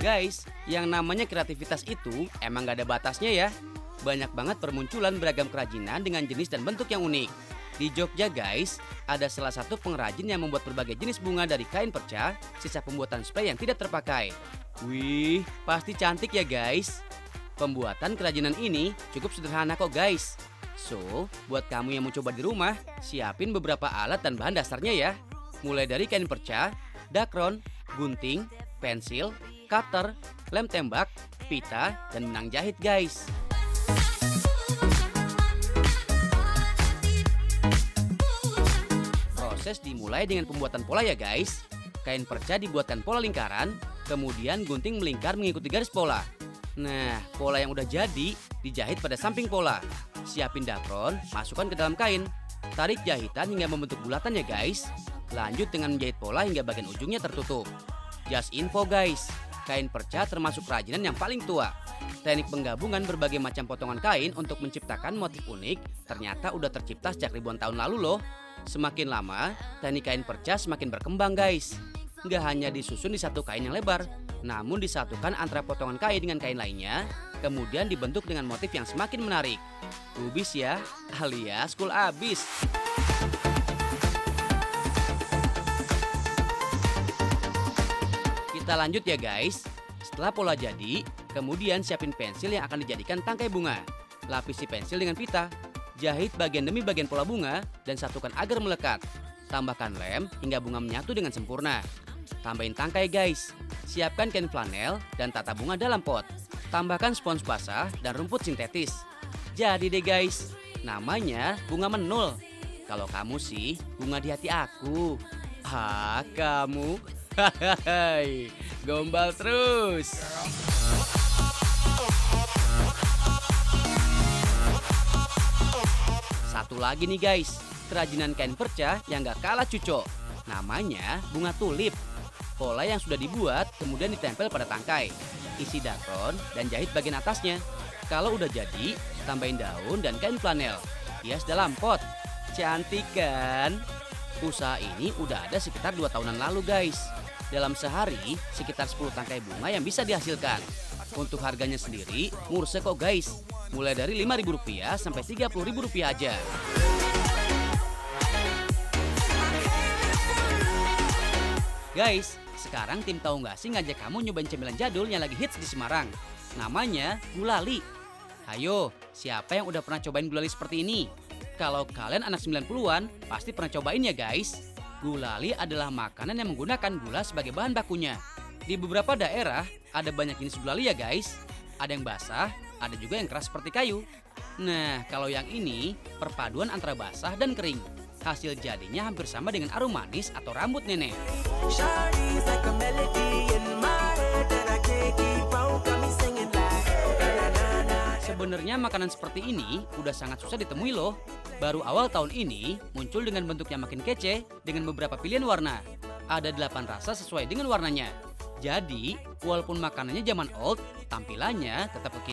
Guys, yang namanya kreativitas itu emang gak ada batasnya ya. Banyak banget permunculan beragam kerajinan dengan jenis dan bentuk yang unik. Di Jogja guys, ada salah satu pengrajin yang membuat berbagai jenis bunga dari kain perca, sisa pembuatan spray yang tidak terpakai. Wih, pasti cantik ya guys. Pembuatan kerajinan ini cukup sederhana kok guys. So, buat kamu yang mau coba di rumah, siapin beberapa alat dan bahan dasarnya ya. Mulai dari kain perca, dakron, gunting, pensil, cutter, lem tembak, pita, dan benang jahit guys. Proses dimulai dengan pembuatan pola ya guys. Kain perca dibuatkan pola lingkaran, kemudian gunting melingkar mengikuti garis pola. Nah, pola yang udah jadi dijahit pada samping pola. Siapin dakron, masukkan ke dalam kain. Tarik jahitan hingga membentuk bulatan ya guys. Lanjut dengan menjahit pola hingga bagian ujungnya tertutup. Just info guys, kain perca termasuk kerajinan yang paling tua. Teknik penggabungan berbagai macam potongan kain untuk menciptakan motif unik ternyata udah tercipta sejak ribuan tahun lalu loh. Semakin lama, teknik kain perca semakin berkembang guys. Nggak hanya disusun di satu kain yang lebar, namun disatukan antara potongan kain dengan kain lainnya, kemudian dibentuk dengan motif yang semakin menarik. Kubis ya, alias cool abis. Kita lanjut ya guys. Setelah pola jadi, kemudian siapin pensil yang akan dijadikan tangkai bunga. Lapisi pensil dengan pita. Jahit bagian demi bagian pola bunga dan satukan agar melekat. Tambahkan lem hingga bunga menyatu dengan sempurna. Tambahin tangkai guys. Siapkan kain flanel dan tata bunga dalam pot. Tambahkan spons basah dan rumput sintetis. Jadi deh guys, namanya bunga menul. Kalau kamu sih bunga di hati aku. Ah, kamu. Hahaha, gombal terus. Satu lagi nih guys, kerajinan kain perca yang gak kalah cucok. Namanya bunga tulip. Pola yang sudah dibuat kemudian ditempel pada tangkai. Isi dakron dan jahit bagian atasnya. Kalau udah jadi, tambahin daun dan kain flanel. Hias dalam pot. Cantik kan? Usaha ini udah ada sekitar 2 tahunan lalu guys. Dalam sehari, sekitar 10 tangkai bunga yang bisa dihasilkan. Untuk harganya sendiri, murah kok guys. Mulai dari Rp5.000 sampai Rp30.000 aja. Guys, sekarang tim Tahu Nggak Sih ngajak kamu nyobain cemilan jadul yang lagi hits di Semarang. Namanya gulali. Ayo, siapa yang udah pernah cobain gulali seperti ini? Kalau kalian anak 90-an, pasti pernah cobain ya guys. Gulali adalah makanan yang menggunakan gula sebagai bahan bakunya. Di beberapa daerah, ada banyak jenis gulali ya guys. Ada yang basah, ada juga yang keras seperti kayu. Nah, kalau yang ini, perpaduan antara basah dan kering. Hasil jadinya hampir sama dengan aroma manis atau rambut nenek. Sebenarnya makanan seperti ini udah sangat susah ditemui loh. Baru awal tahun ini muncul dengan bentuk yang makin kece dengan beberapa pilihan warna. Ada 8 rasa sesuai dengan warnanya. Jadi, walaupun makanannya zaman old, tampilannya tetap kekinian.